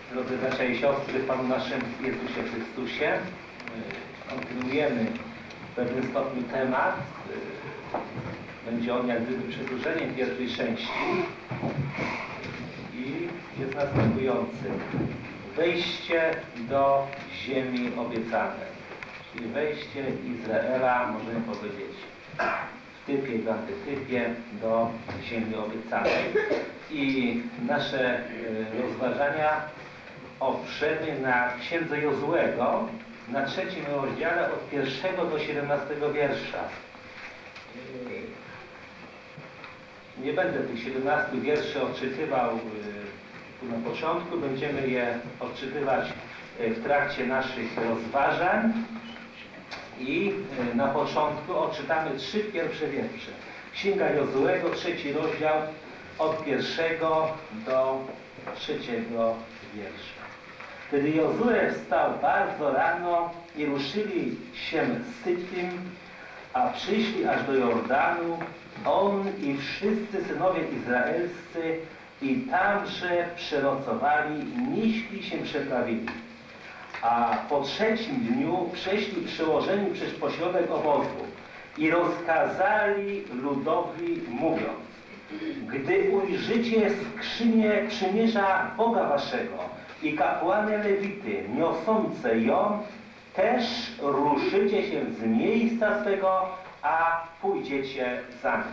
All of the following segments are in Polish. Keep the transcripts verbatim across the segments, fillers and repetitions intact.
Drodzy bracia i siostry, w Panu naszym Jezusie Chrystusie, kontynuujemy w pewnym stopniu temat. Będzie on jak gdyby przedłużeniem pierwszej części i jest następujący. Wejście do ziemi obiecanej, czyli wejście Izraela, możemy powiedzieć, w typie i w antytypie do ziemi obiecanej. I nasze rozważania oprzemy na księdze Jozuego, na trzecim rozdziale od pierwszego do siedemnastego wiersza. Nie będę tych siedemnastu wierszy odczytywał tu na początku, będziemy je odczytywać w trakcie naszych rozważań i na początku odczytamy trzy pierwsze wiersze. Księga Jozuego, trzeci rozdział od pierwszego do trzeciego wiersza. Wtedy Jozue wstał bardzo rano i ruszyli się z Sytim, a przyszli aż do Jordanu, on i wszyscy synowie izraelscy, i tamże przenocowali, niźli się przeprawili. A po trzecim dniu przeszli przełożeni przez pośrodek obozu i rozkazali ludowi, mówiąc: gdy ujrzycie skrzynię przymierza Boga waszego i kapłany Lewity niosące ją, też ruszycie się z miejsca swego, a pójdziecie za nim.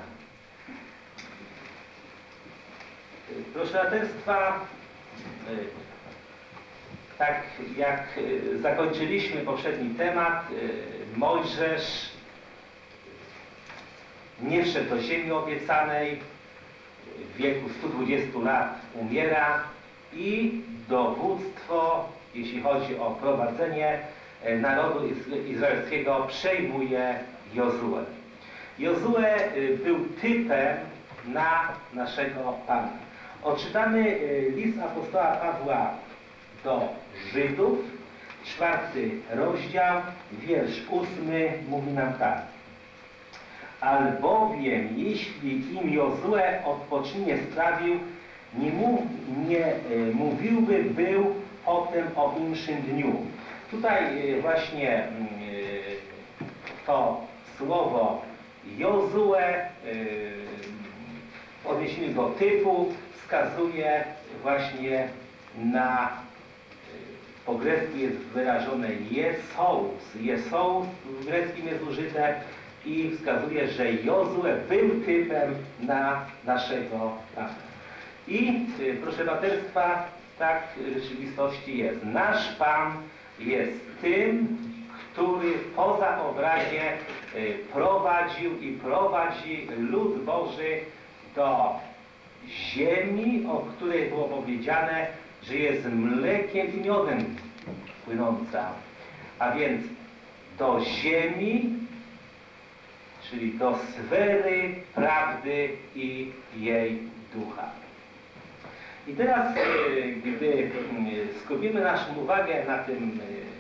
Proszę braterstwa, tak jak zakończyliśmy poprzedni temat, Mojżesz nie wszedł do ziemi obiecanej, w wieku stu dwudziestu lat umiera i dowództwo, jeśli chodzi o prowadzenie narodu izraelskiego, przejmuje Jozue. Jozue był typem na naszego Pana. Odczytamy list apostoła Pawła do Żydów, czwarty rozdział, wiersz ósmy, mówi nam tak. Albowiem jeśli im Jozue odpoczynie sprawił, nie, mów, nie e, mówiłby był potem o inszym dniu. Tutaj e, właśnie e, to słowo Jozue e, w odniesieniu do typu wskazuje właśnie na, po grecku jest wyrażone jesous. Jesous w greckim jest użyte i wskazuje, że Jozue był typem na naszego Pana. I proszę braterstwa, tak w rzeczywistości jest. Nasz Pan jest tym, który po zaobrazie prowadził i prowadzi lud Boży do ziemi, o której było powiedziane, że jest mlekiem i miodem płynąca. A więc do ziemi, czyli do sfery prawdy i jej ducha. I teraz, gdy skupimy naszą uwagę na tym,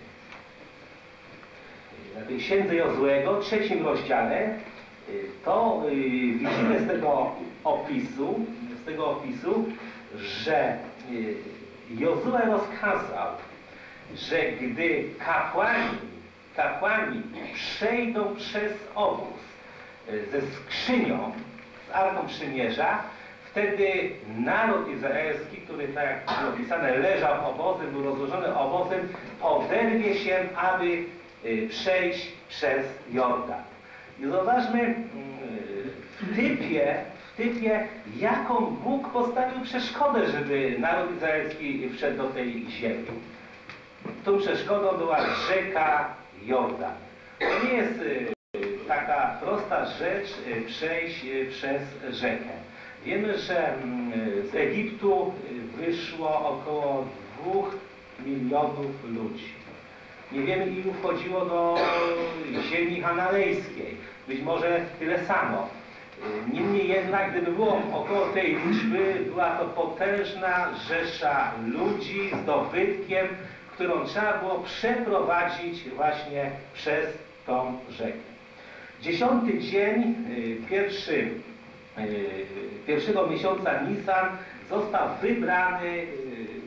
na tej księdze Jozuego, trzecim rozdziale, to widzimy z tego opisu, z tego opisu, że Jozue rozkazał, że gdy kapłani, kapłani przejdą przez obóz ze skrzynią, z Arką Przymierza, wtedy naród izraelski, który, tak jak było opisane, leżał obozem, był rozłożony obozem, poderwie się, aby przejść przez Jordan. I zauważmy w typie, w typie, jaką Bóg postawił przeszkodę, żeby naród izraelski wszedł do tej ziemi. Tą przeszkodą była rzeka Jordan. To nie jest taka prosta rzecz przejść przez rzekę. Wiemy, że z Egiptu wyszło około dwóch milionów ludzi. Nie wiemy, ilu wchodziło do ziemi hananejskiej. Być może tyle samo. Niemniej jednak, gdyby było około tej liczby, była to potężna rzesza ludzi z dobytkiem, którą trzeba było przeprowadzić właśnie przez tą rzekę. Dziesiąty dzień, pierwszy, pierwszego miesiąca Nisan, został wybrany,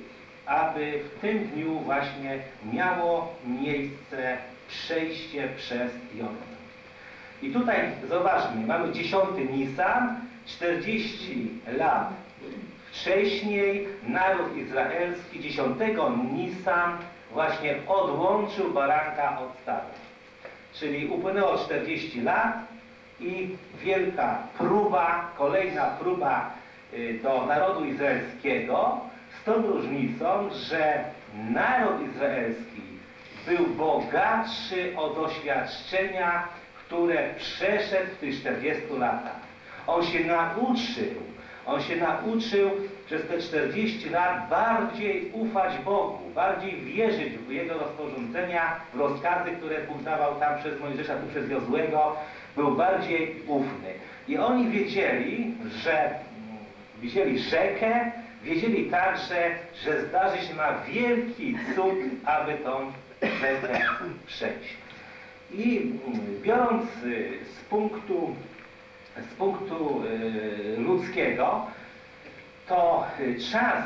aby w tym dniu właśnie miało miejsce przejście przez Jordan. I tutaj zobaczmy, mamy dziesiąty Nisan, czterdzieści lat wcześniej naród izraelski dziesiątego Nisan właśnie odłączył baranka od stada. Czyli upłynęło czterdzieści lat i wielka próba, kolejna próba do narodu izraelskiego, z tą różnicą, że naród izraelski był bogatszy o doświadczenia, które przeszedł w tych czterdziestu latach. On się nauczył, on się nauczył przez te czterdzieści lat bardziej ufać Bogu, bardziej wierzyć w Jego rozporządzenia, w rozkazy, które Bóg dawał tam przez Mojżesza, tu przez Jozłego, był bardziej ufny. I oni wiedzieli, że widzieli rzekę, wiedzieli także, że zdarzy się ma wielki cud, aby tą rzekę przejść. I biorąc z punktu, z punktu ludzkiego, to czas,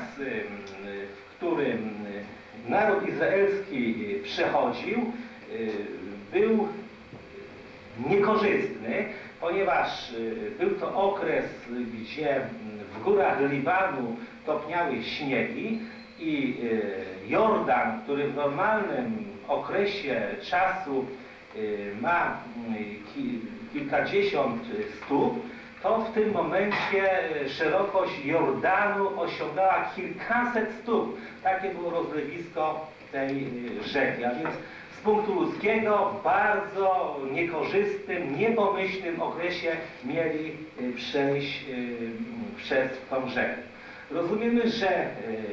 w którym naród izraelski przechodził, był niekorzystny, ponieważ był to okres, gdzie w górach Libanu topniały śniegi i Jordan, który w normalnym okresie czasu ma kilkadziesiąt stóp, to w tym momencie szerokość Jordanu osiągała kilkaset stóp. Takie było rozlewisko tej rzeki. A więc z punktu ludzkiego bardzo niekorzystnym, niepomyślnym okresie mieli przejść przez tą rzekę. Rozumiemy, że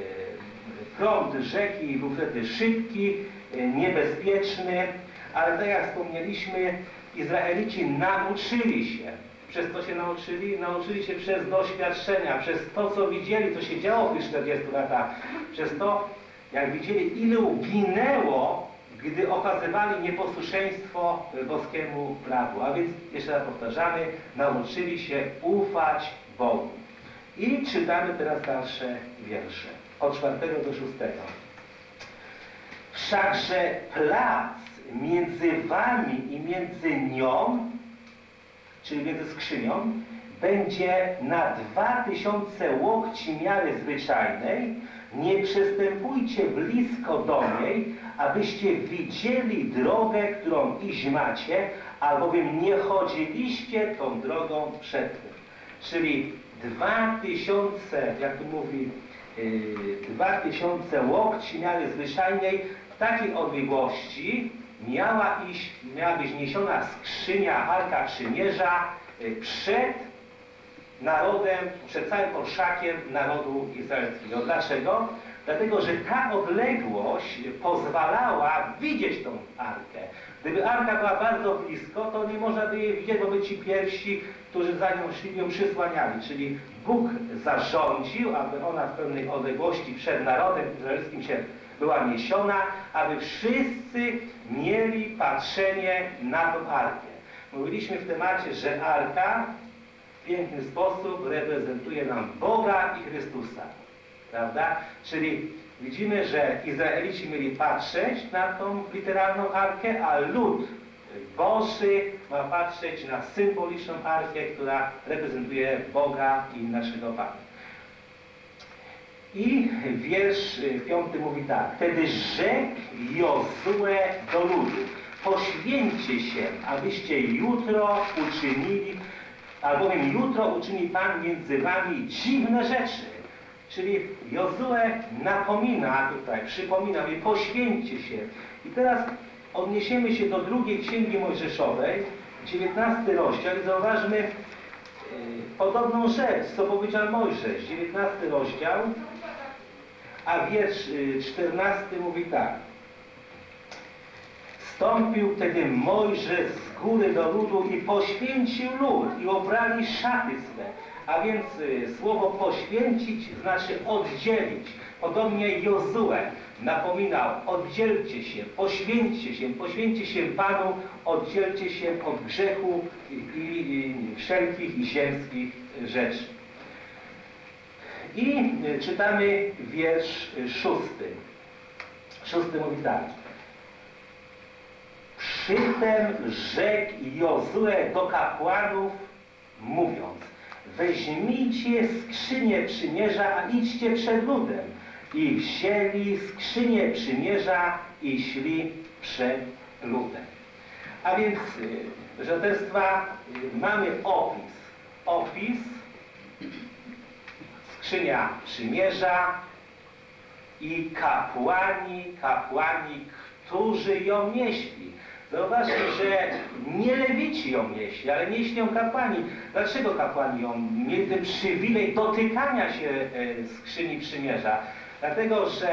prąd rzeki był wtedy szybki, niebezpieczny, ale tak jak wspomnieliśmy, Izraelici nauczyli się. Przez co się nauczyli? Nauczyli się przez doświadczenia, przez to, co widzieli, co się działo w tych czterdziestu latach. Przez to, jak widzieli, ilu ginęło, gdy okazywali nieposłuszeństwo boskiemu prawu. A więc, jeszcze raz powtarzamy, nauczyli się ufać Bogu. I czytamy teraz dalsze wiersze. Od czwartego do szóstego. Wszakże plac między wami i między nią, czyli między skrzynią, będzie na dwa tysiące łokci miary zwyczajnej. Nie przystępujcie blisko do niej, abyście widzieli drogę, którą iść macie, albowiem nie chodziliście tą drogą przedtem. Czyli dwa tysiące, jak tu mówi, yy, dwa tysiące łokci miary zwyczajnej, w takiej odległości miała iść, miała być niesiona skrzynia Arka Przymierza przed narodem, przed całym orszakiem narodu izraelskiego. Dlaczego? Dlatego, że ta odległość pozwalała widzieć tą Arkę. Gdyby Arka była bardzo blisko, to nie można by jej widzieć, bo by ci pierwsi, którzy za nią szli, ją przysłaniali. Czyli Bóg zarządził, aby ona w pewnej odległości przed narodem izraelskim się była niesiona, aby wszyscy mieli patrzenie na tą Arkę. Mówiliśmy w temacie, że Arka w piękny sposób reprezentuje nam Boga i Chrystusa. Prawda? Czyli widzimy, że Izraelici mieli patrzeć na tą literalną Arkę, a lud Boży ma patrzeć na symboliczną Arkę, która reprezentuje Boga i naszego Pana. I wiersz piąty mówi tak. Wtedy rzekł Jozue do ludu: poświęćcie się, abyście jutro uczynili, albowiem jutro uczyni Pan między wami dziwne rzeczy. Czyli Jozue napomina tutaj, przypomina mi, poświęćcie się. I teraz odniesiemy się do drugiej Księgi Mojżeszowej, dziewiętnasty rozdział, i zauważmy yy, podobną rzecz, co powiedział Mojżesz. dziewiętnasty rozdział, a wiersz yy, czternasty mówi tak. Wstąpił wtedy Mojżesz z góry do ludu i poświęcił lud i obrali szaty swe. A więc y, słowo poświęcić znaczy oddzielić. Podobnie Jozue napominał: oddzielcie się, poświęćcie się, poświęćcie się Panu, oddzielcie się od grzechu i, i, i wszelkich i ziemskich rzeczy. I czytamy wiersz szósty. Szósty mówi tak. Przytem rzekł Jozue do kapłanów, mówiąc: weźmijcie skrzynię przymierza, a idźcie przed ludem. I wzięli skrzynię przymierza i szli przed ludem. A więc, proszę Państwa, mamy opis. Opis, skrzynia przymierza i kapłani, kapłani, którzy ją nieśli. Zauważcie, że nie lewici ją nieśli, ale nieśli ją kapłani. Dlaczego kapłani ją mieli ten przywilej dotykania się skrzyni przymierza? Dlatego, że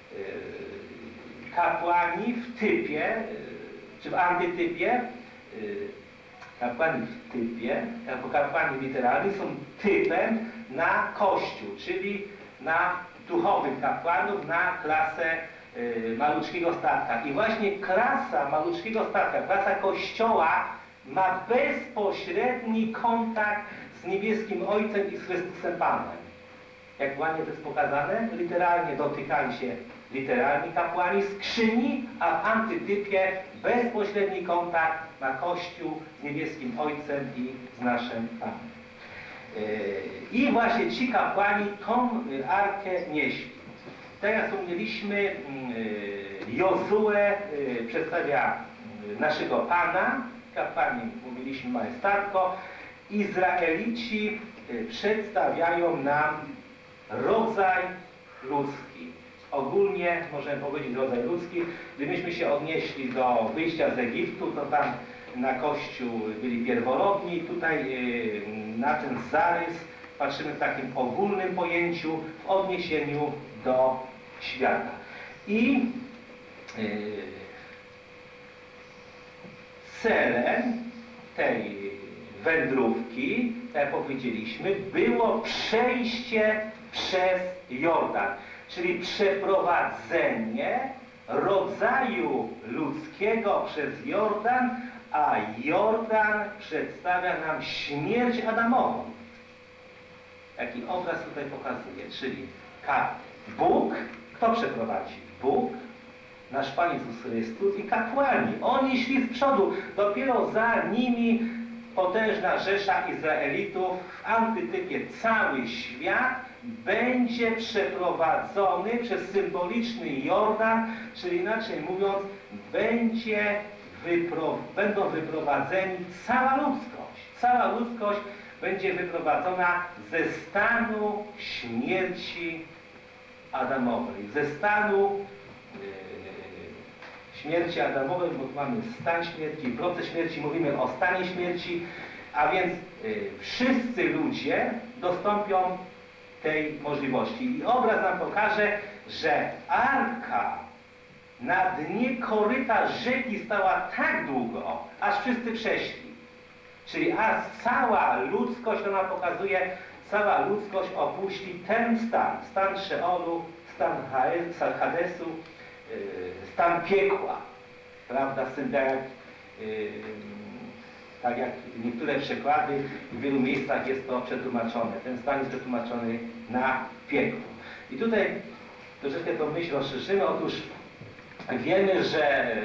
kapłani w typie, czy w antytypie, kapłani w typie, jako kapłani literalni są typem na Kościół, czyli na duchowych kapłanów, na klasę y, maluczkiego statka. I właśnie klasa maluczkiego statka, klasa Kościoła ma bezpośredni kontakt z niebieskim Ojcem i z Chrystusem Panem. Jak ładnie to jest pokazane, literalnie dotykali się literalni kapłani skrzyni, a w antytypie bezpośredni kontakt na Kościół z niebieskim Ojcem i z naszym Panem. I właśnie ci kapłani tą arkę nieśli. Teraz wspomnieliśmy, Jozue przedstawia naszego Pana, kapłani mówiliśmy majestatko, Izraelici przedstawiają nam rodzaj ludzki. Ogólnie możemy powiedzieć rodzaj ludzki. Gdybyśmy się odnieśli do wyjścia z Egiptu, to tam na Kościół byli pierworodni. Tutaj na ten zarys patrzymy w takim ogólnym pojęciu w odniesieniu do świata. I celem tej wędrówki, tak jak powiedzieliśmy, było przejście przez Jordan, czyli przeprowadzenie rodzaju ludzkiego przez Jordan, a Jordan przedstawia nam śmierć Adamową. Jaki obraz tutaj pokazuje, czyli Bóg, kto przeprowadzi? Bóg, nasz Pan Jezus Chrystus i kapłani. Oni szli z przodu, dopiero za nimi potężna rzesza Izraelitów, w antytypie cały świat będzie przeprowadzony przez symboliczny Jordan, czyli inaczej mówiąc, będzie wypro, będą wyprowadzeni cała ludzkość. Cała ludzkość będzie wyprowadzona ze stanu śmierci Adamowej, ze stanu yy, śmierci Adamowej, bo tu mamy stan śmierci, proces śmierci, mówimy o stanie śmierci, a więc yy, wszyscy ludzie dostąpią tej możliwości. I obraz nam pokaże, że arka na dnie koryta rzeki stała tak długo, aż wszyscy przeszli. Czyli aż cała ludzkość, to nam pokazuje, cała ludzkość opuści ten stan, stan Szeolu, stan Hadesu, stan piekła. Prawda? Z tym, tak jak, tak jak niektóre przekłady, w wielu miejscach jest to przetłumaczone. Ten stan jest przetłumaczony na piekło. I tutaj troszeczkę tą myśl rozszerzymy. Otóż wiemy, że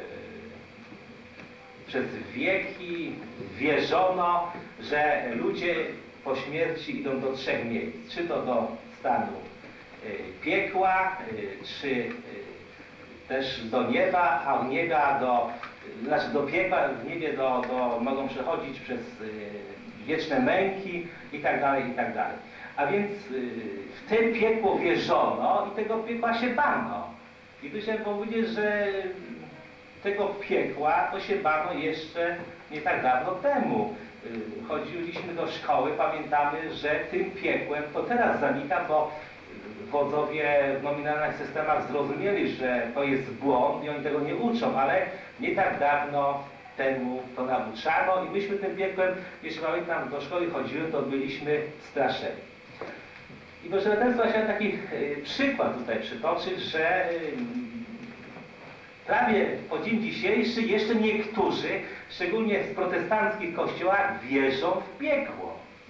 przez wieki wierzono, że ludzie po śmierci idą do trzech miejsc. Czy to do stanu piekła, czy też do nieba, a w nieba do, znaczy do piekła, w niebie do, do, mogą przechodzić przez wieczne męki i tak dalej, i tak dalej. A więc w te piekło wierzono i tego piekła się bano. I tu chciałem powiedzieć, że tego piekła to się bano jeszcze nie tak dawno temu. Chodziliśmy do szkoły, pamiętamy, że tym piekłem to teraz zanika, bo wodzowie w nominalnych systemach zrozumieli, że to jest błąd i oni tego nie uczą, ale nie tak dawno temu to nauczano i myśmy tym piekłem, jeśli pamiętam, do szkoły chodziły, to byliśmy straszeni. I proszę Państwa, chciałem taki y, przykład tutaj przytoczyć, że y, prawie po dzień dzisiejszy jeszcze niektórzy, szczególnie w protestanckich kościołach, wierzą w piekło.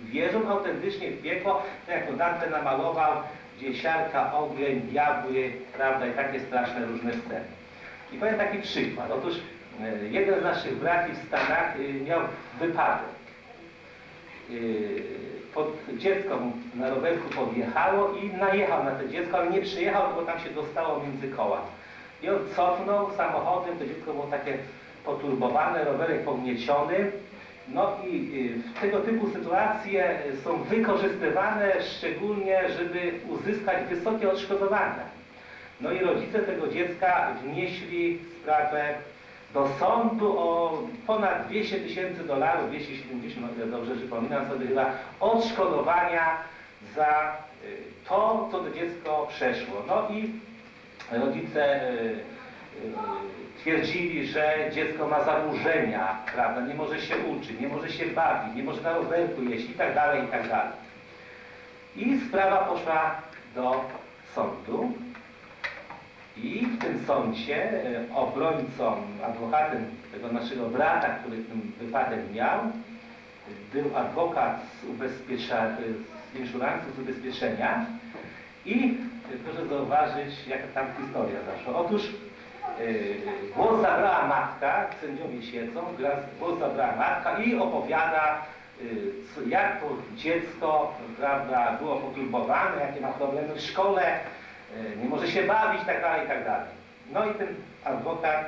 wierzą autentycznie w piekło, tak jak to Dante namalował, gdzie siarka, ogień, diabły, prawda, i takie straszne różne sceny. I powiem taki przykład. Otóż e, jeden z naszych braci w Stanach e, miał wypadek. E, pod, dziecko mu na rowerku podjechało i najechał na to dziecko, ale nie przyjechał, bo tam się dostało między koła. I on cofnął samochodem, to dziecko było takie poturbowane, rowerek pognieciony. No i w tego typu sytuacje są wykorzystywane szczególnie, żeby uzyskać wysokie odszkodowania. No i rodzice tego dziecka wnieśli sprawę do sądu o ponad dwieście tysięcy dolarów, dwieście siedemdziesiąt, dobrze przypominam sobie chyba, odszkodowania za to, co to dziecko przeszło. No i rodzice twierdzili, że dziecko ma zaburzenia, prawda, nie może się uczyć, nie może się bawić, nie może na rowerku jeść i tak dalej, i tak dalej. I sprawa poszła do sądu i w tym sądzie obrońcą, adwokatem tego naszego brata, który ten wypadek miał, był adwokat z ubezpiecza, z inszuransu, z ubezpieczenia i proszę zauważyć, jaka tam historia zaszła. Otóż Yy, głos zabrała matka, sędziowie siedzą, głos zabrała matka i opowiada, yy, jak to dziecko, prawda, było poturbowane, jakie ma problemy w szkole, yy, nie może się bawić, tak dalej, tak dalej. No i ten adwokat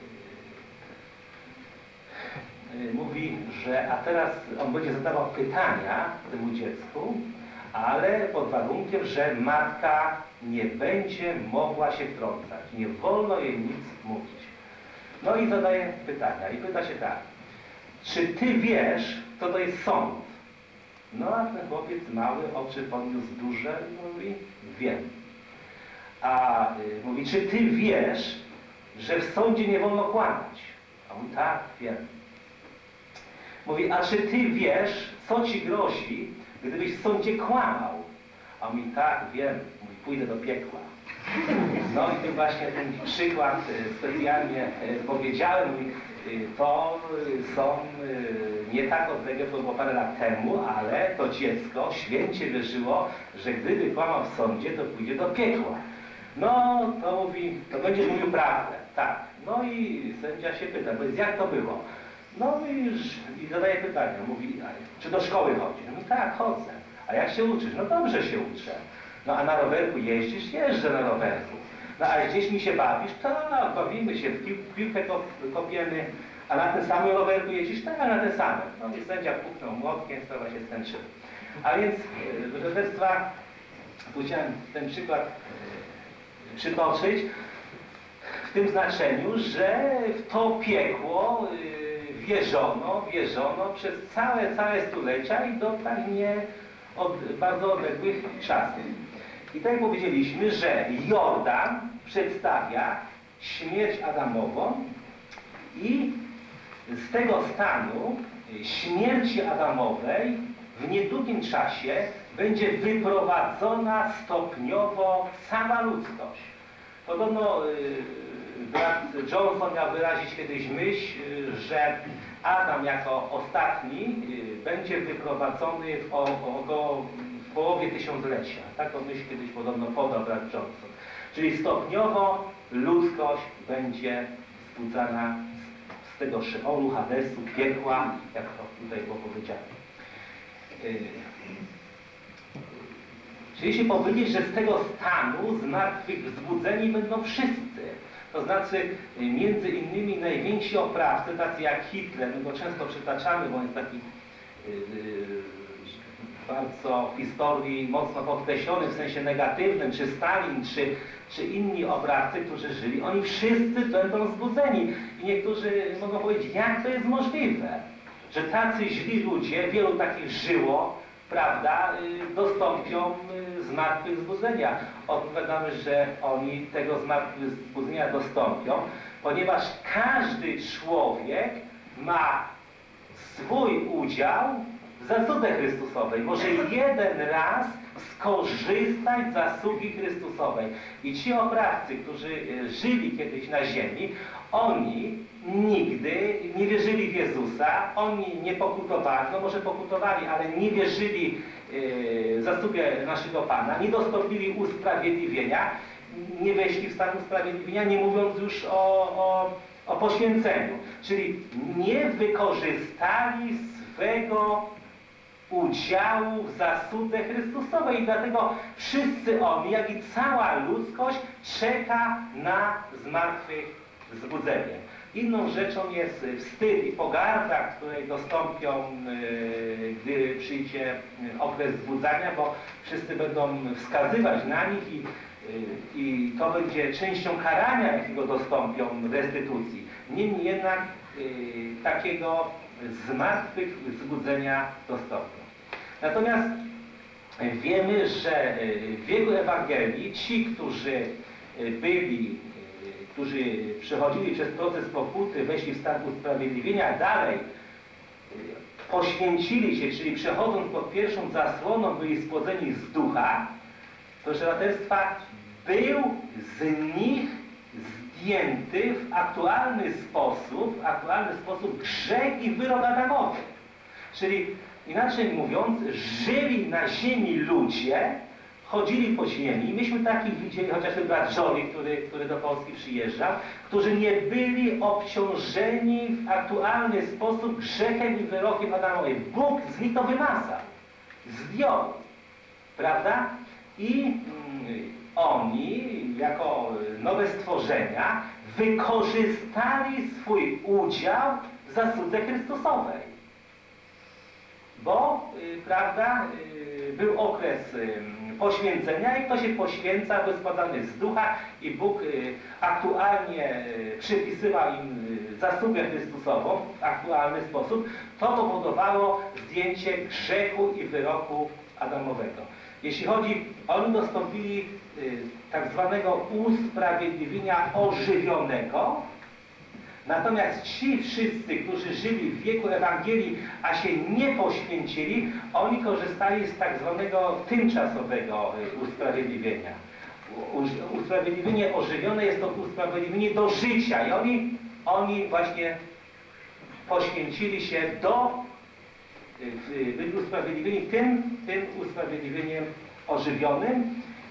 yy, yy, mówi, że a teraz on będzie zadawał pytania temu dziecku, ale pod warunkiem, że matka nie będzie mogła się wtrącać. Nie wolno jej nic mówić. No i zadaje pytania. I pyta się tak. Czy ty wiesz, co to jest sąd? No a ten chłopiec mały oczy podniósł duże i mówi, wiem. A y, mówi, czy ty wiesz, że w sądzie nie wolno kłamać? A on tak, wiem. Mówi, a czy ty wiesz, co ci grozi, gdybyś w sądzie kłamał? A on mówi, tak, wiem. Mówi, pójdę do piekła. No i tym właśnie ten przykład specjalnie powiedziałem. Mówi, to są nie tak odległe, to było parę lat temu, ale to dziecko święcie wierzyło, że gdyby kłamał w sądzie, to pójdzie do piekła. No, to mówi, to będziesz mówił prawdę. Tak. No i sędzia się pyta, powiedz, jak to było? No i, i zadaje pytanie, mówi, czy do szkoły chodzisz? No tak, chodzę. A jak się uczysz? No dobrze się uczę. No a na rowerku jeździsz? Jeżdżę na rowerku. No a z dziećmi się bawisz? Tak, bawimy się, w, pił w piłkę kopiemy. A na tym samym rowerku jeździsz? Tak, na tym samym. No i sędzia puknął młotkiem, sprawa się skończyła. A więc, proszę Państwa, chciałem ten przykład przytoczyć w tym znaczeniu, że w to piekło wierzono, wierzono przez całe, całe stulecia i do tak nie od bardzo odległych czasów. I tak jak powiedzieliśmy, że Jordan przedstawia śmierć Adamową i z tego stanu śmierci Adamowej w niedługim czasie będzie wyprowadzona stopniowo cała ludzkość. Podobno brat Johnson miał wyrazić kiedyś myśl, że Adam jako ostatni będzie wyprowadzony w, około, w połowie tysiąclecia. Taką myśl kiedyś podobno podał brat Johnson. Czyli stopniowo ludzkość będzie zbudzana z tego Szeolu, Hadesu, piekła, jak to tutaj było powiedziane. Czyli się powiedzieć, że z tego stanu zmartwychwzbudzeni będą wszyscy. To znaczy, między innymi najwięksi oprawcy, tacy jak Hitler, my go często przytaczamy, bo on jest taki yy, bardzo w historii mocno podkreślony w sensie negatywnym, czy Stalin, czy, czy inni oprawcy, którzy żyli, oni wszyscy będą zbudzeni. I niektórzy mogą powiedzieć, jak to jest możliwe, że tacy źli ludzie, wielu takich żyło, prawda, dostąpią zmartwychwzbudzenia. Odpowiadamy, że oni tego zmartwychwzbudzenia dostąpią, ponieważ każdy człowiek ma swój udział w zasłudze Chrystusowej. Może jeden raz skorzystać z zasługi Chrystusowej. I ci oprawcy, którzy żyli kiedyś na ziemi, oni nigdy nie wierzyli w Jezusa, oni nie pokutowali, no może pokutowali, ale nie wierzyli w zasługę naszego Pana, nie dostąpili usprawiedliwienia, nie weszli w stan usprawiedliwienia, nie mówiąc już o, o, o poświęceniu. Czyli nie wykorzystali swego udziału w zasłudze Chrystusowej i dlatego wszyscy oni, jak i cała ludzkość czeka na zmartwychwzbudzenie. Inną rzeczą jest wstyd i pogarda, której dostąpią, gdy przyjdzie okres zbudzania, bo wszyscy będą wskazywać na nich i, i to będzie częścią karania, jakiego dostąpią restytucji. Niemniej jednak takiego zmartwychwzbudzenia dostąpią. Natomiast wiemy, że w wieku Ewangelii ci, którzy byli, którzy przechodzili przez proces pokuty, weszli w stan usprawiedliwienia, dalej poświęcili się, czyli przechodząc pod pierwszą zasłoną, byli spłodzeni z ducha, to że braterstwa był z nich zdjęty w aktualny sposób, w aktualny sposób grzech i wyrok Adamowy. Czyli inaczej mówiąc, żyli na ziemi ludzie, chodzili po ziemi. Myśmy takich widzieli, chociażby brat Johnny, który, który do Polski przyjeżdżał, którzy nie byli obciążeni w aktualny sposób grzechem i wyrokiem Adamowej. Bóg z nich to wymazał, zdjął, prawda? I mm, oni, jako nowe stworzenia, wykorzystali swój udział w zasłudze Chrystusowej. Bo, y, prawda, y, był okres y, poświęcenia i kto się poświęca, był składany z ducha i Bóg y, aktualnie y, przypisywał im y, zasługę Chrystusową w aktualny sposób. To powodowało zdjęcie grzechu i wyroku Adamowego. Jeśli chodzi, oni dostąpili y, tak zwanego usprawiedliwienia ożywionego, natomiast ci wszyscy, którzy żyli w wieku Ewangelii, a się nie poświęcili, oni korzystali z tak zwanego tymczasowego usprawiedliwienia. Usprawiedliwienie ożywione jest to usprawiedliwienie do życia i oni, oni właśnie poświęcili się do, byli usprawiedliwieni tym, tym usprawiedliwieniem ożywionym.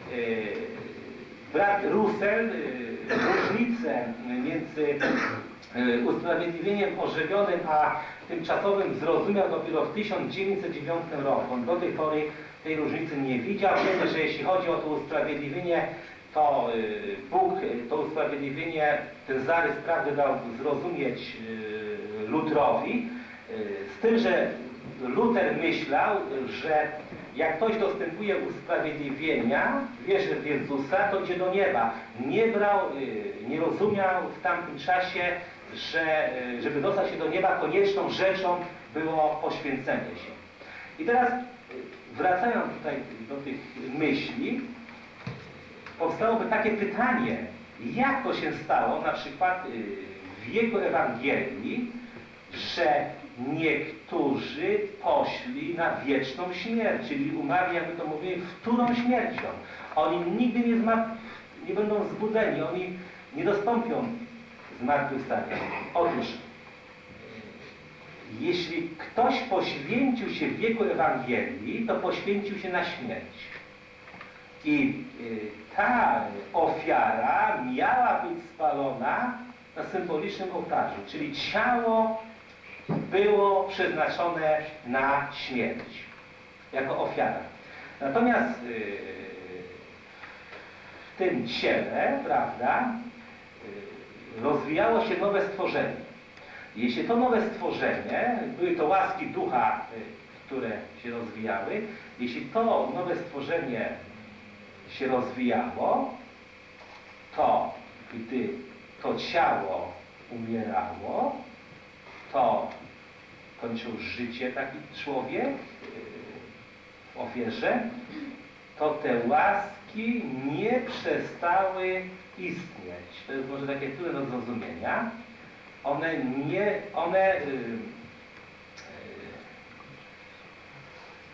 Brat Russell różnicę między usprawiedliwieniem ożywionym a tymczasowym zrozumiał dopiero w tysiąc dziewięćset dziewiątym roku. On do tej pory tej różnicy nie widział. Wiemy, że jeśli chodzi o to usprawiedliwienie, to Bóg to usprawiedliwienie, ten zarys prawdy dał zrozumieć Lutrowi, z tym, że Luter myślał, że jak ktoś dostępuje usprawiedliwienia, wierzy w Jezusa, to idzie do nieba. Nie brał, nie rozumiał w tamtym czasie, że żeby dostać się do nieba, konieczną rzeczą było poświęcenie się. I teraz wracając tutaj do tych myśli, powstałoby takie pytanie, jak to się stało, na przykład w wieku Ewangelii, że niektórzy poszli na wieczną śmierć, czyli umarli, jakby to mówili, wtórną śmiercią. Oni nigdy nie, nie będą zbudzeni, oni nie dostąpią zmartwychwstania. Otóż, jeśli ktoś poświęcił się w wieku Ewangelii, to poświęcił się na śmierć. I ta ofiara miała być spalona na symbolicznym ołtarzu, czyli ciało było przeznaczone na śmierć, jako ofiara. Natomiast w tym ciele, prawda, rozwijało się nowe stworzenie. Jeśli to nowe stworzenie, były to łaski ducha, które się rozwijały, jeśli to nowe stworzenie się rozwijało, to gdy to ciało umierało, to kończył życie taki człowiek w ofierze, to te łaski nie przestały istnieć. To jest może takie trudne do zrozumienia. One nie, one yy,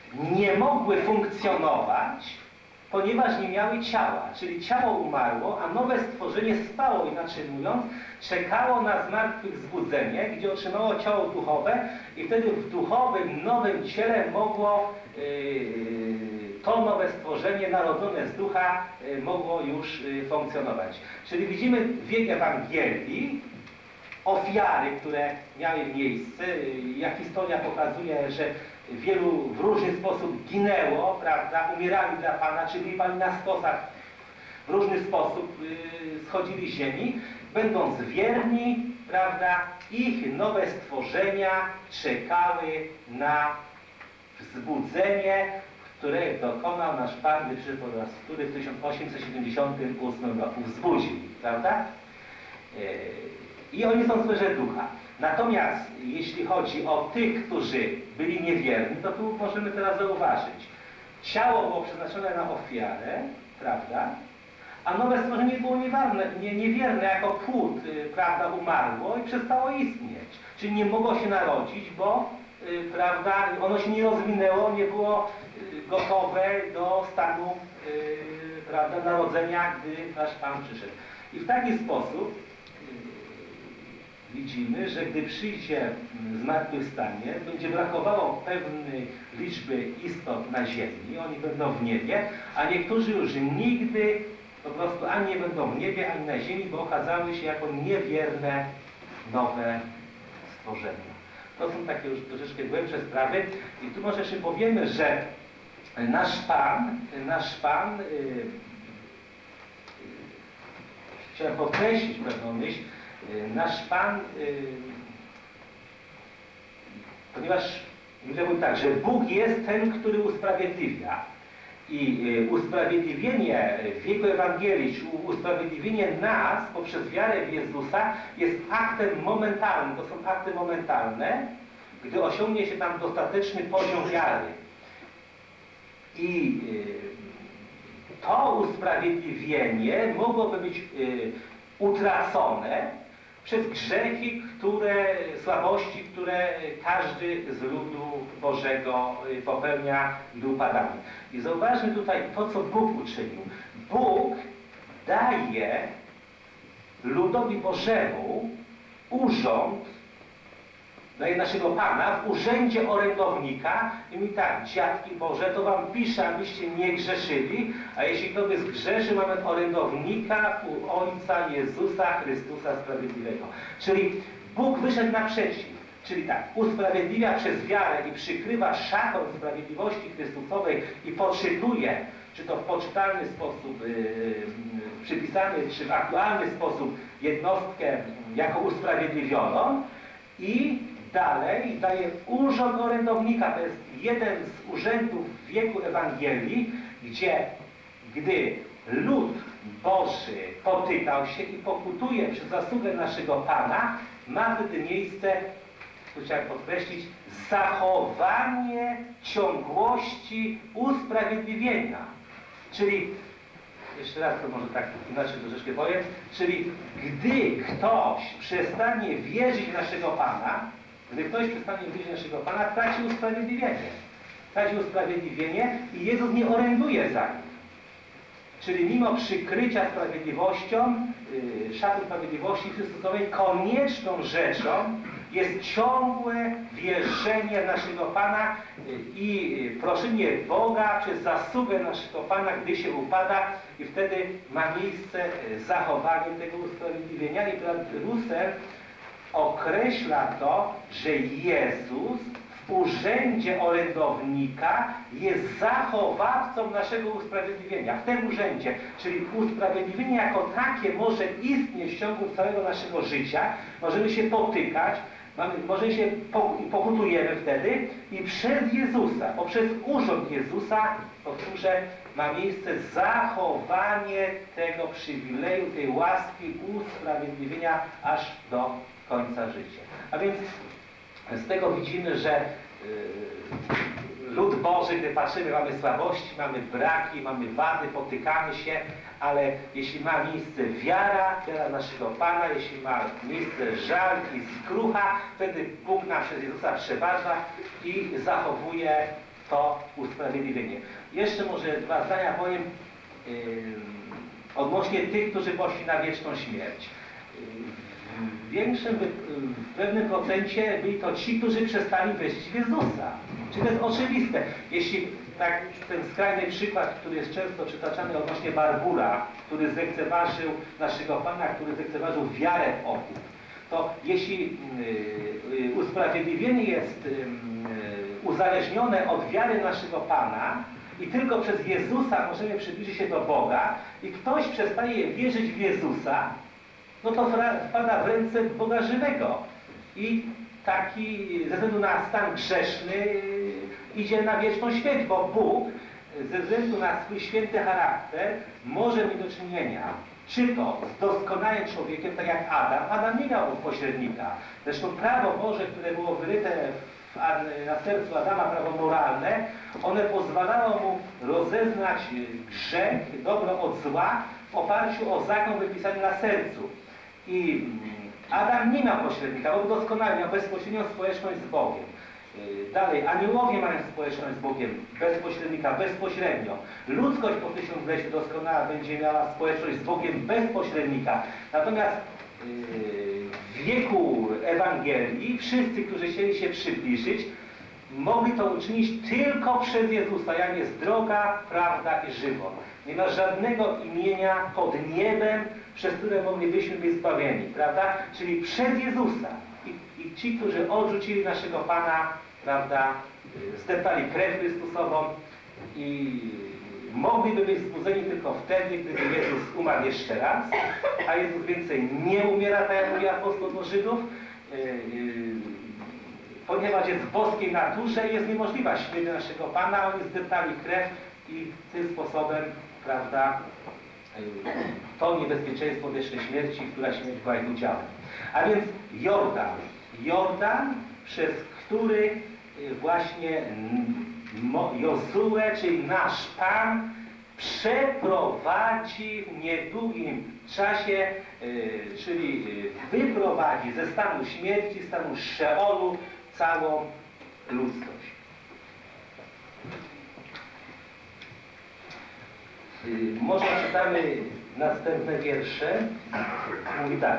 nie mogły funkcjonować, ponieważ nie miały ciała, czyli ciało umarło, a nowe stworzenie spało, inaczej mówiąc, czekało na zmartwychwzbudzenie, gdzie otrzymało ciało duchowe i wtedy w duchowym, nowym ciele mogło yy, to nowe stworzenie narodzone z ducha yy, mogło już yy, funkcjonować. Czyli widzimy wiek Ewangelii, ofiary, które miały miejsce, yy, jak historia pokazuje, że wielu w różny sposób ginęło, prawda, umierali dla Pana, czy byli Pani na stosach, w różny sposób yy, schodzili z ziemi, będąc wierni, prawda, ich nowe stworzenia czekały na wzbudzenie, które dokonał nasz Pan, po raz który w tysiąc osiemset siedemdziesiątym ósmym roku wzbudził, prawda? Yy, I oni są w sferze ducha. Natomiast jeśli chodzi o tych, którzy byli niewierni, to tu możemy teraz zauważyć. Ciało było przeznaczone na ofiarę, prawda? A nowe stworzenie było niewierne, nie, niewierne jako płód, prawda, umarło i przestało istnieć. Czyli nie mogło się narodzić, bo prawda, ono się nie rozwinęło, nie było gotowe do stanu prawda, narodzenia, gdy nasz Pan przyszedł. I w taki sposób widzimy, że gdy przyjdzie zmartwychwstanie, będzie brakowało pewnej liczby istot na ziemi, oni będą w niebie, a niektórzy już nigdy po prostu ani nie będą w niebie, ani na ziemi, bo okazały się jako niewierne nowe stworzenia. To są takie już troszeczkę głębsze sprawy i tu może jeszcze powiemy, że nasz Pan, nasz Pan, yy, yy, chciałem podkreślić pewną myśl, nasz Pan, yy, ponieważ mówił tak, że Bóg jest ten, który usprawiedliwia. I yy, usprawiedliwienie w wieku Ewangelii, czy usprawiedliwienie nas poprzez wiarę w Jezusa jest aktem momentalnym. To są akty momentalne, gdy osiągnie się tam dostateczny poziom wiary. I yy, to usprawiedliwienie mogłoby być yy, utracone przez grzechy, które, słabości, które każdy z ludu Bożego popełnia, gdy upadamy. I zauważmy tutaj to, co Bóg uczynił. Bóg daje ludowi Bożemu urząd, daje naszego Pana w urzędzie orędownika i mówi tak, dziadki Boże, to wam piszę, abyście nie grzeszyli, a jeśli ktoś zgrzeszy, mamy orędownika u Ojca Jezusa Chrystusa Sprawiedliwego. Czyli Bóg wyszedł naprzeciw, czyli tak, usprawiedliwia przez wiarę i przykrywa szatą sprawiedliwości Chrystusowej i poczytuje, czy to w poczytalny sposób yy, przypisany, czy w aktualny sposób jednostkę jako usprawiedliwioną i dalej daje urząd orędownika. To jest jeden z urzędów w wieku Ewangelii, gdzie gdy lud Boży potykał się i pokutuje przez zasługę naszego Pana, ma wtedy miejsce, tu chciałem podkreślić, zachowanie ciągłości usprawiedliwienia. Czyli, jeszcze raz to może tak inaczej troszeczkę powiem, czyli gdy ktoś przestanie wierzyć w naszego Pana, gdy ktoś przestanie wierzyć w naszego Pana, traci usprawiedliwienie. Traci usprawiedliwienie i Jezus nie oręduje za nim. Czyli mimo przykrycia sprawiedliwością, yy, szatą sprawiedliwości Chrystusowej, konieczną rzeczą jest ciągłe wierzenie w naszego Pana yy, i proszenie Boga przez zasługę naszego Pana, gdy się upada i wtedy ma miejsce zachowanie tego usprawiedliwienia. I brat Russell określa to, że Jezus w urzędzie orędownika jest zachowawcą naszego usprawiedliwienia. W tym urzędzie, czyli usprawiedliwienie jako takie może istnieć w ciągu całego naszego życia. Możemy się potykać, mamy, może się pokutujemy wtedy i przez Jezusa, poprzez urząd Jezusa, powtórzę, ma miejsce zachowanie tego przywileju, tej łaski usprawiedliwienia aż do końca życia. A więc z tego widzimy, że yy, lud Boży, gdy patrzymy, mamy słabości, mamy braki, mamy wady, potykamy się, ale jeśli ma miejsce wiara, wiara naszego Pana, jeśli ma miejsce żal i skrucha, wtedy Bóg nam przez Jezusa przeważa i zachowuje to usprawiedliwienie. Jeszcze może dwa zdania powiem yy, odnośnie tych, którzy poszli na wieczną śmierć. W większym, w pewnym procencie byli to ci, którzy przestali wierzyć w Jezusa. Czyli to jest oczywiste. Jeśli tak ten skrajny przykład, który jest często przytaczany odnośnie Barbura, który zlekceważył naszego Pana, który zlekceważył wiarę w okup, to jeśli yy, usprawiedliwienie jest yy, uzależnione od wiary naszego Pana i tylko przez Jezusa możemy przybliżyć się do Boga i ktoś przestaje wierzyć w Jezusa, no to wpada w ręce Boga żywego. I taki ze względu na stan grzeszny idzie na wieczną śmierć, bo Bóg ze względu na swój święty charakter może mieć do czynienia czy to z doskonałym człowiekiem, tak jak Adam. Adam nie miał pośrednika. Zresztą prawo Boże, które było wyryte w, na sercu Adama, prawo moralne, one pozwalało mu rozeznać grzech, dobro od zła w oparciu o zakon wypisany na sercu. I Adam nie miał pośrednika, bo był doskonały, miał bezpośrednią społeczność z Bogiem. Dalej, aniołowie mają społeczność z Bogiem, bez pośrednika, bezpośrednio. Ludzkość po tysiącleciu doskonała będzie miała społeczność z Bogiem bez pośrednika. Natomiast w wieku Ewangelii wszyscy, którzy chcieli się przybliżyć, mogli to uczynić tylko przez Jezusa, jak jest droga, prawda i żywot. Nie ma żadnego imienia pod niebem, przez które moglibyśmy być zbawieni, prawda? Czyli przez Jezusa. I, i ci, którzy odrzucili naszego Pana, prawda, zdeptali krew Chrystusową i mogliby być zbudzeni tylko wtedy, gdyby Jezus umarł jeszcze raz, a Jezus więcej nie umiera, tak jak mówi apostoł do Żydów, yy, yy, ponieważ jest w boskiej naturze i jest niemożliwa śmierć naszego Pana, oni zdeptali krew i tym sposobem, prawda, to niebezpieczeństwo wiecznej śmierci, która śmierć była ich udziałem. A więc Jordan, Jordan, przez który właśnie Jozue, czyli nasz Pan, przeprowadzi w niedługim czasie, czyli wyprowadzi ze stanu śmierci, stanu Szeolu całą ludzkość. Może czytamy następne wiersze. Mówi tak.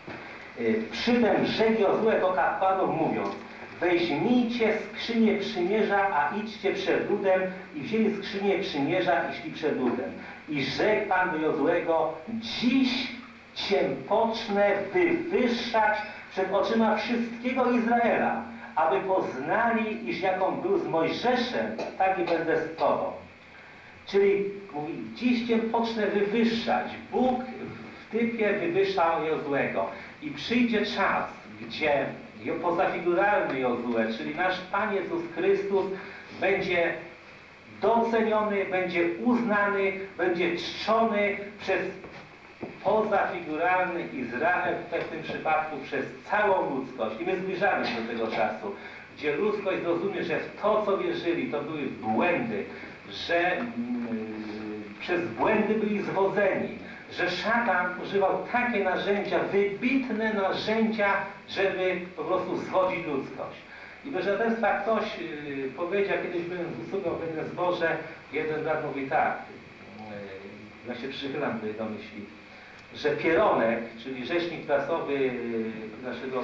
Przytem rzekł Jozue do kapłanów, mówiąc: weźmijcie skrzynię przymierza, a idźcie przed ludem. I wzięli skrzynię przymierza i szli przed ludem. I rzekł Pan do Jozuego: dziś cię pocznę wywyższać przed oczyma wszystkiego Izraela, aby poznali, iż jaką był z Mojżeszem, tak i będę z Tobą. Czyli mówi, dziś cię pocznę wywyższać. Bóg w typie wywyższał Jozuego. I przyjdzie czas, gdzie pozafiguralny Jozue, czyli nasz Pan Jezus Chrystus, będzie doceniony, będzie uznany, będzie czczony przez pozafiguralny Izrael, w tym przypadku przez całą ludzkość. I my zbliżamy się do tego czasu, gdzie ludzkość zrozumie, że w to, co wierzyli, to były błędy, że mm, przez błędy byli zwodzeni, że szatan używał takie narzędzia, wybitne narzędzia, żeby po prostu zwodzić ludzkość. I bez żadnego ktoś yy, powiedział, kiedyś byłem z usługą w pewnym zborze, jeden brat mówi tak, yy, ja się przychylam do jego myśli, że Pieronek, czyli rzecznik prasowy naszego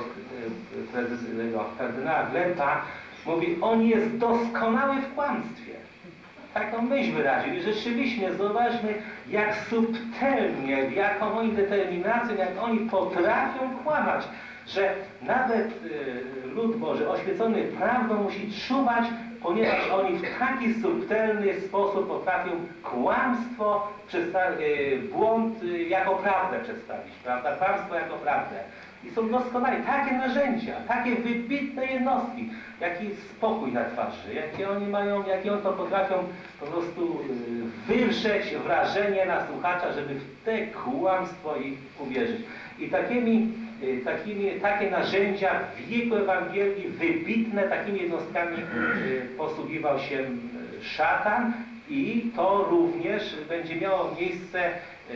yy, kardynała Glenta, mówi, on jest doskonały w kłamstwie. Taką myśl wyraził. I rzeczywiście zobaczmy, jak subtelnie, jaką oni determinacją, jak oni potrafią kłamać, że nawet y, lud Boży oświecony prawdą musi czuwać, ponieważ oni w taki subtelny sposób potrafią kłamstwo, y, błąd y, jako prawdę przedstawić, prawda? Kłamstwo jako prawdę. I są doskonali. Takie narzędzia, takie wybitne jednostki, jaki spokój na twarzy, jakie oni mają, jakie oni to potrafią po prostu wywrzeć wrażenie na słuchacza, żeby w te kłamstwo ich uwierzyć. I takimi, takimi, takie narzędzia w wieku Ewangelii wybitne, takimi jednostkami posługiwał się szatan i to również będzie miało miejsce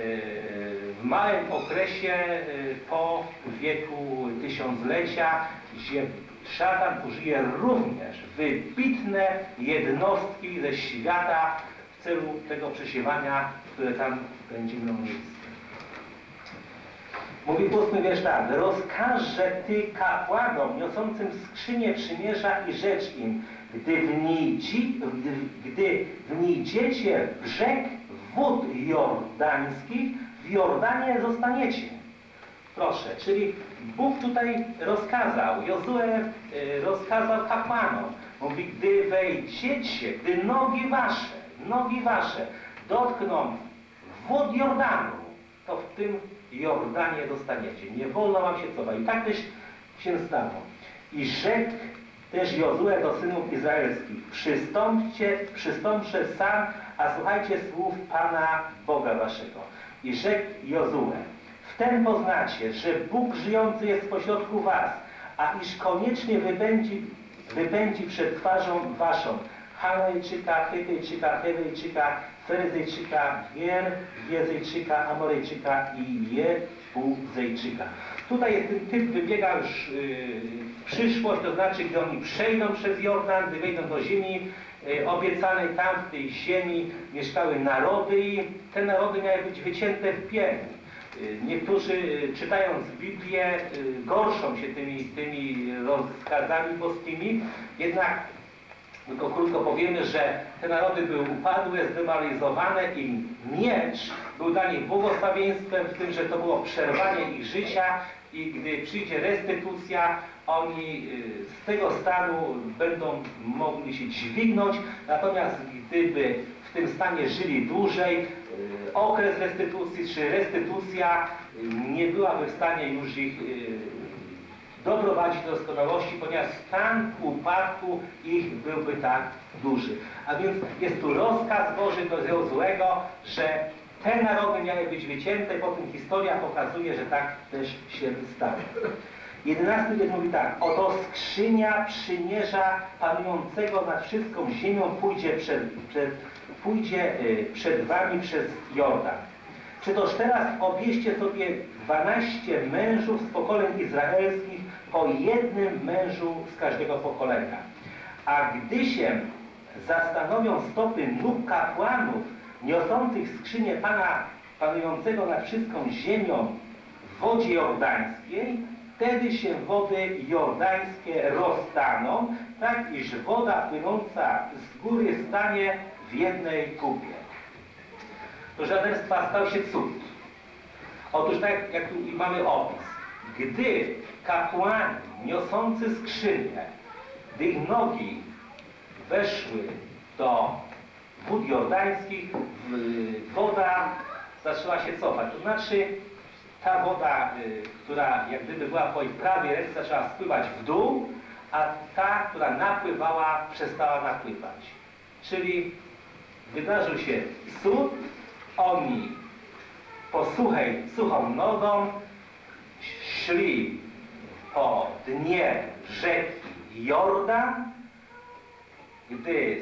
w małym okresie po wieku tysiąclecia, gdzie szatan użyje również wybitne jednostki ze świata w celu tego przesiewania, które tam będzie miało miejsce. Mówi ósmy wiersz tak: rozkaże ty kapłanom niosącym skrzynię przymierza i rzecz im, gdy wnijci, gdy, gdy wnijdziecie w brzeg wód jordańskich, w Jordanie zostaniecie. Proszę, czyli Bóg tutaj rozkazał, Jozue rozkazał kapłanom, mówi, gdy wejdziecie, gdy nogi wasze, nogi wasze dotkną wód Jordanu, to w tym Jordanie dostaniecie. Nie wolno wam się cofać. I tak też się stało. I rzekł też Jozue do synów izraelskich: przystąpcie, przystąpcie sam, a słuchajcie słów Pana Boga waszego. I rzekł Jozue: wtem poznacie, że Bóg żyjący jest pośrodku was, a iż koniecznie wypędzi, wypędzi przed twarzą waszą Hanojczyka, Chytyjczyka, Hewejczyka, Feryzejczyka, Gier, Giezejczyka, Amorejczyka i Jebuzejczyka. Tutaj jest ten typ wybiega już yy, w przyszłość, to znaczy, gdy oni przejdą przez Jordan, gdy wejdą do ziemi yy, obiecanej, tam w tej ziemi mieszkały narody i te narody miały być wycięte w pień. Yy, niektórzy yy, czytając Biblię yy, gorszą się tymi, tymi rozkazami boskimi, jednak tylko krótko powiemy, że te narody były upadłe, zdemoralizowane i miecz był dla nich błogosławieństwem w tym, że to było przerwanie ich życia i gdy przyjdzie restytucja, oni z tego stanu będą mogli się dźwignąć, natomiast gdyby w tym stanie żyli dłużej, okres restytucji czy restytucja nie byłaby w stanie już ich doprowadzić do doskonałości, ponieważ stan upadku ich byłby tak duży. A więc jest tu rozkaz Boży do Jozuego, że te narody miały być wycięte, potem historia pokazuje, że tak też się stało. Jedenasty wiersz mówi tak: oto skrzynia przymierza panującego nad wszystką ziemią pójdzie przed, przed, pójdzie przed wami przez Jordan. Czy toż teraz obieźcie sobie dwanaście mężów z pokoleń izraelskich, po jednym mężu z każdego pokolenia. A gdy się zastanowią stopy nóg kapłanów niosących skrzynię Pana panującego nad wszystką ziemią w wodzie jordańskiej, wtedy się wody jordańskie rozstaną, tak iż woda płynąca z góry stanie w jednej kupie. To żadenstwa stał się cud. Otóż tak jak tu mamy opis, gdy kapłani niosący skrzynię, gdy ich nogi weszły do wód jordańskich, woda zaczęła się cofać. To znaczy ta woda, która jak gdyby była po ich prawej ręce, zaczęła spływać w dół, a ta, która napływała, przestała napływać. Czyli wydarzył się cud, oni po suchej, suchą nogą szli po dnie rzeki Jordan, gdy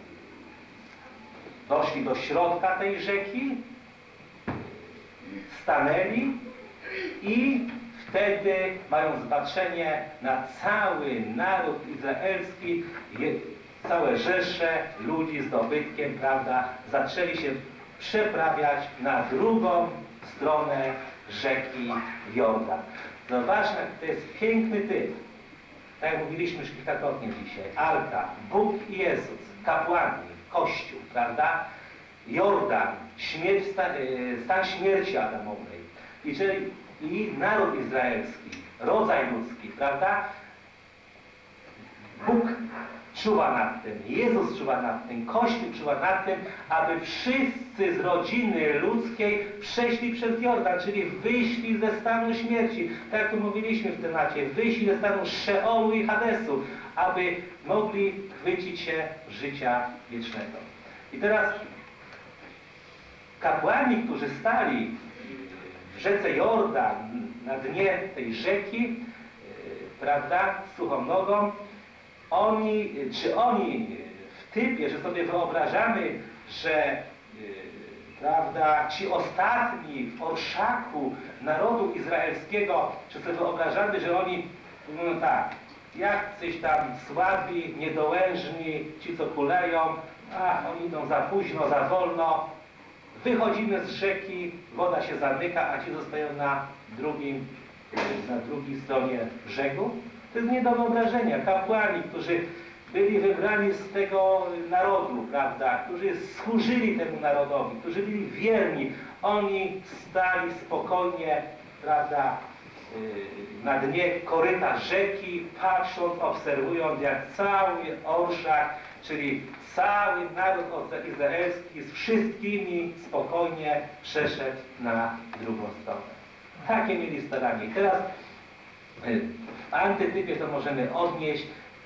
doszli do środka tej rzeki, stanęli i wtedy mają zobaczenie na cały naród izraelski, całe rzesze ludzi z dobytkiem, prawda, zaczęli się przeprawiać na drugą stronę rzeki Jordan. Zobaczmy, to jest piękny typ. Tak jak mówiliśmy już kilkakrotnie dzisiaj. Arka, Bóg i Jezus, kapłani, Kościół, prawda? Jordan, śmierć, stan, stan śmierci Adamowej. I, czyli, I naród izraelski, rodzaj ludzki, prawda? Bóg czuwa nad tym, Jezus czuwa nad tym, Kościół czuwa nad tym, aby wszyscy z rodziny ludzkiej przeszli przez Jordan, czyli wyszli ze stanu śmierci. Tak jak tu mówiliśmy w temacie, wyszli ze stanu Szeolu i Hadesu, aby mogli chwycić się życia wiecznego. I teraz kapłani, którzy stali w rzece Jordan, na dnie tej rzeki, prawda, z suchą nogą, Oni, czy oni w typie, że sobie wyobrażamy, że yy, prawda, ci ostatni w orszaku narodu izraelskiego, czy sobie wyobrażamy, że oni mówią tak: Jacyś tam słabi, niedołężni, ci co kuleją, a oni idą za późno, za wolno. Wychodzimy z rzeki, woda się zamyka, a ci zostają na drugim, na drugiej stronie brzegu. To jest nie do wyobrażenia. Kapłani, którzy byli wybrani z tego narodu, prawda, którzy służyli temu narodowi, którzy byli wierni, oni stali spokojnie, prawda, na dnie koryta rzeki, patrząc, obserwując, jak cały orszak, czyli cały naród izraelski z wszystkimi spokojnie przeszedł na drugą stronę. Takie mieli staranie. I teraz w antytypie to możemy odnieść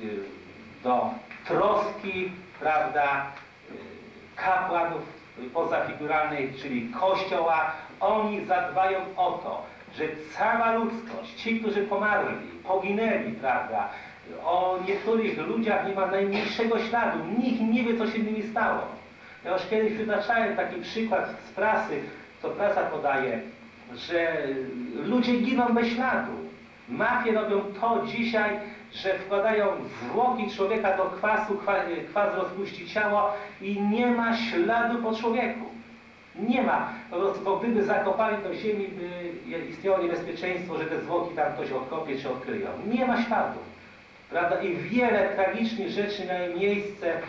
do troski, prawda, kapłanów pozafiguralnych, czyli Kościoła. Oni zadbają o to, że cała ludzkość, ci, którzy pomarli, poginęli, prawda, o niektórych ludziach nie ma najmniejszego śladu, nikt nie wie, co się z nimi stało. Ja już kiedyś przytaczałem taki przykład z prasy, co prasa podaje, że ludzie giną bez śladu. Mafie robią to dzisiaj, że wkładają zwłoki człowieka do kwasu, kwas rozpuści ciało i nie ma śladu po człowieku. Nie ma. Po prostu, bo gdyby zakopali do ziemi, by istniało niebezpieczeństwo, że te zwłoki tam ktoś odkopie czy odkryją. Nie ma śladu. Prawda? I wiele tragicznych rzeczy miały miejsce yy,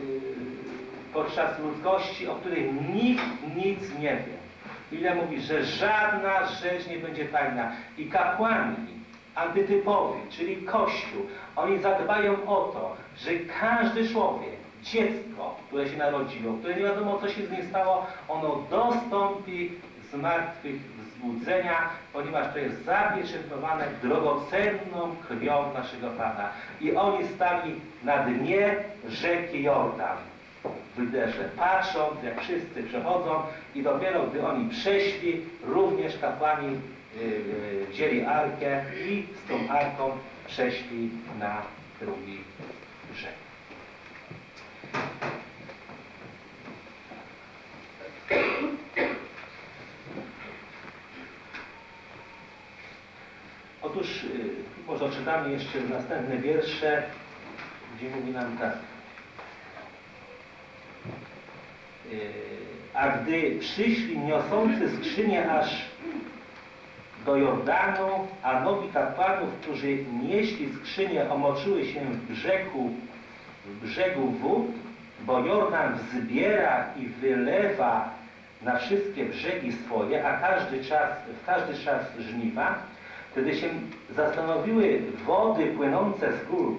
podczas ludzkości, o których nikt nic nie wie. Biblia mówi, że żadna rzecz nie będzie tajna. I kapłani antytypowi, czyli Kościół, oni zadbają o to, że każdy człowiek, dziecko, które się narodziło, które nie wiadomo, co się z nim stało, ono dostąpi z martwych wzbudzenia, ponieważ to jest zapieczętowane drogocenną krwią naszego Pana. I oni stali na dnie rzeki Jordan, w Wyderze, patrząc, jak wszyscy przechodzą, i dopiero gdy oni przeszli, również kapłani yy, wzięli arkę i z tą arką przeszli na drugi brzeg. Otóż, yy, może czytamy jeszcze następne wiersze, gdzie mówi nam tak. Yy, a gdy przyszli niosący skrzynię aż do Jordanu, a nogi kapłanów, którzy nieśli skrzynię, omoczyły się w brzegu, w brzegu wód, bo Jordan wzbiera i wylewa na wszystkie brzegi swoje, a każdy czas, w każdy czas żniwa, wtedy się zastanowiły wody płynące z gór,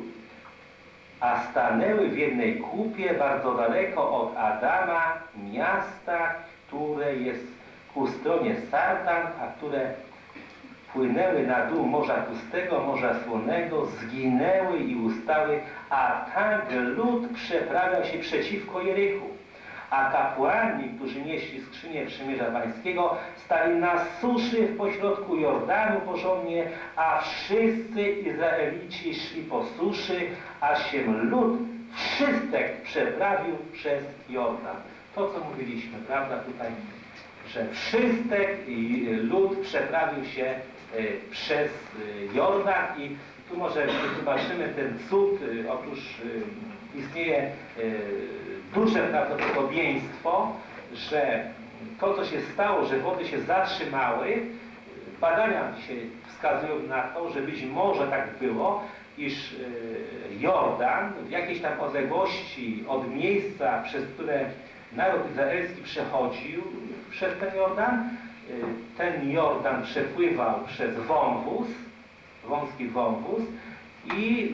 a stanęły w jednej kupie bardzo daleko od Adama, miasta, które jest ku stronie Sartan, a które płynęły na dół Morza Pustego, Morza Słonego, zginęły i ustały, a tak lud przeprawiał się przeciwko Jerichu. A kapłani, którzy nieśli skrzynię przymierza Pańskiego, stali na suszy w pośrodku Jordanu porządnie, a wszyscy Izraelici szli po suszy, aż się lud wszystek przeprawił przez Jordan. To, co mówiliśmy, prawda, tutaj, że wszystek lud przeprawił się przez Jordan i tu może zobaczymy ten cud. Otóż istnieje duże prawdopodobieństwo, że to, co się stało, że wody się zatrzymały, badania dzisiaj wskazują na to, że być może tak było, iż Jordan w jakiejś tam odległości od miejsca, przez które naród izraelski przechodził przez ten Jordan, ten Jordan przepływał przez wąwóz, wąski wąwóz i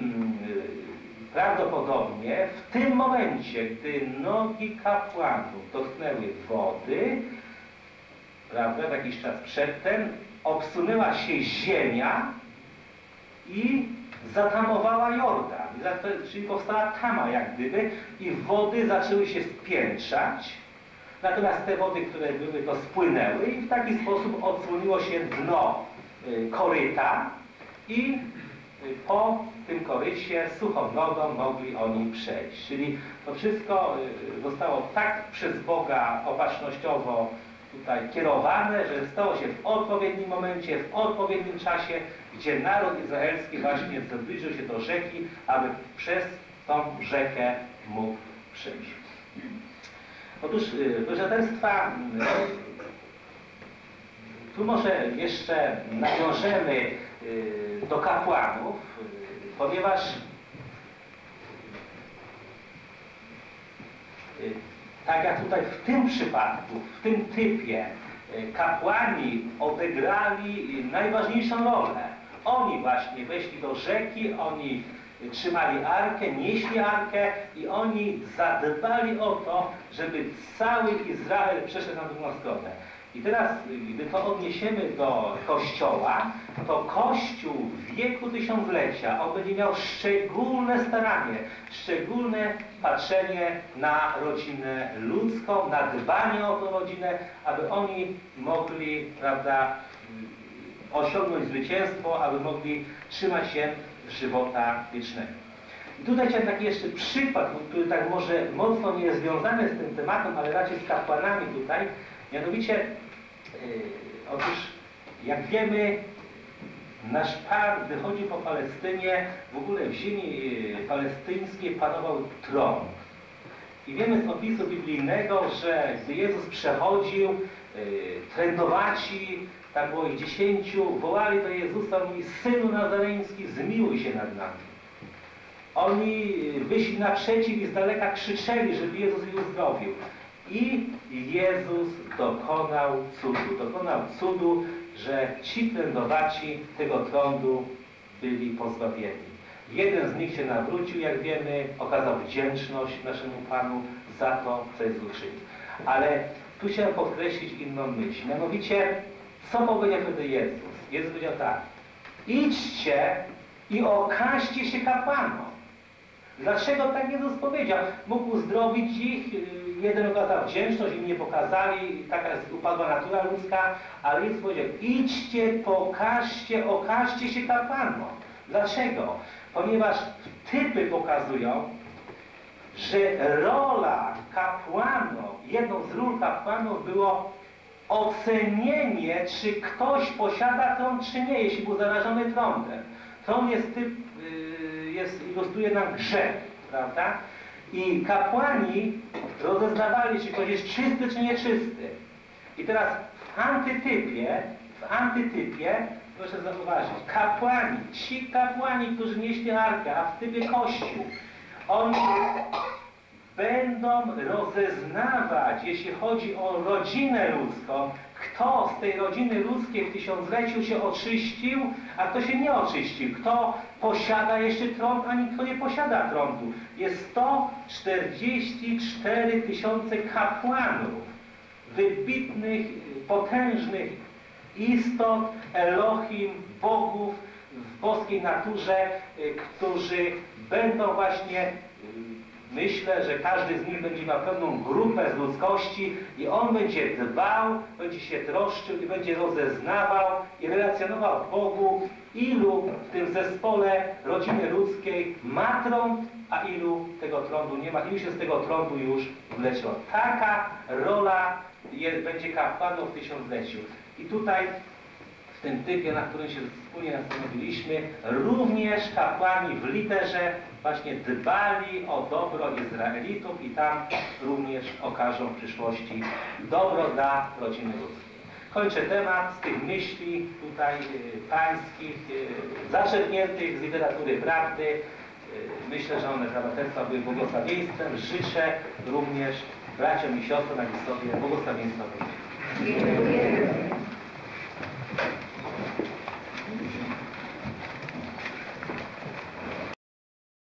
prawdopodobnie w tym momencie, gdy nogi kapłanów dotknęły wody, prawda, jakiś czas przedtem, obsunęła się ziemia i zatamowała Jordan, czyli powstała tama jak gdyby i wody zaczęły się spiętrzać, natomiast te wody, które były, to spłynęły i w taki sposób odsłoniło się dno koryta i po tym korycie suchą nogą mogli oni przejść. Czyli to wszystko zostało tak przez Boga opatrznościowo tutaj kierowane, że stało się w odpowiednim momencie, w odpowiednim czasie, gdzie naród izraelski właśnie zbliżył się do rzeki, aby przez tą rzekę mógł przejść. Otóż, proszę Państwa, tu może jeszcze nawiążemy do kapłanów, ponieważ tak jak tutaj w tym przypadku, w tym typie, kapłani odegrali najważniejszą rolę. Oni właśnie weszli do rzeki, oni trzymali arkę, nieśli arkę i oni zadbali o to, żeby cały Izrael przeszedł na drugą stronę. I teraz, gdy to odniesiemy do Kościoła, to Kościół w wieku tysiąclecia, on będzie miał szczególne staranie, szczególne patrzenie na rodzinę ludzką, na dbanie o tę rodzinę, aby oni mogli, prawda, osiągnąć zwycięstwo, aby mogli trzymać się żywota wiecznego. I tutaj chciałem taki jeszcze przykład, który tak może mocno nie jest związany z tym tematem, ale raczej z kapłanami tutaj. Mianowicie, yy, otóż jak wiemy, nasz Pan wychodzi po Palestynie, w ogóle w ziemi yy, palestyńskiej panował tron. I wiemy z opisu biblijnego, że gdy Jezus przechodził, yy, trędowaci, tam było ich dziesięciu, wołali do Jezusa, mówi: Synu Nazareński, zmiłuj się nad nami. Oni wyszli naprzeciw i z daleka krzyczeli, żeby Jezus ich uzdrowił. I Jezus dokonał cudu. Dokonał cudu, że ci trędowaci tego trądu byli pozbawieni. Jeden z nich się nawrócił, jak wiemy, okazał wdzięczność naszemu Panu za to, co jest uczynił. Ale tu chciałem podkreślić inną myśl. Mianowicie, co powiedział wtedy Jezus? Jezus powiedział tak: idźcie i okażcie się kapłanom. Dlaczego tak Jezus powiedział? Mógł uzdrowić ich, jeden okazał wdzięczność, inni nie pokazali, taka jest upadła natura ludzka, ale Jezus powiedział: idźcie, pokażcie, okażcie się kapłanom. Dlaczego? Ponieważ typy pokazują, że rola kapłanów, jedną z ról kapłanów było ocenienie, czy ktoś posiada trąd, czy nie, jeśli był zarażony trądem. Trąd jest typ, jest, ilustruje nam grzech, prawda? I kapłani rozeznawali, czy ktoś jest czysty, czy nieczysty. I teraz w antytypie, w antytypie, proszę zauważyć, kapłani, ci kapłani, którzy nieśli arkę, a w typie Kościół, oni będą rozeznawać, jeśli chodzi o rodzinę ludzką, kto z tej rodziny ludzkiej w tysiącleciu się oczyścił, a kto się nie oczyścił. Kto posiada jeszcze trąd, a kto nie posiada trądu. Jest sto czterdzieści cztery tysiące kapłanów, wybitnych, potężnych istot, Elohim, bogów w boskiej naturze, którzy będą właśnie, myślę, że każdy z nich będzie miał pewną grupę z ludzkości i on będzie dbał, będzie się troszczył i będzie rozeznawał i relacjonował Bogu, ilu w tym zespole rodziny ludzkiej ma trąd, a ilu tego trądu nie ma, ilu się z tego trądu już wleciło. Taka rola jest, będzie kapłanów w tysiącleciu. I tutaj w tym typie, na którym się wspólnie zastanowiliśmy, również kapłani w literze właśnie dbali o dobro Izraelitów i tam również okażą w przyszłości dobro dla rodziny ludzkiej. Kończę temat z tych myśli tutaj y, pańskich, y, zaczerpniętych z literatury prawdy. Y, myślę, że one dla braterstwa były błogosławieństwem. Życzę również braciom i siostrom na sobie błogosławieństwa. Dziękuję.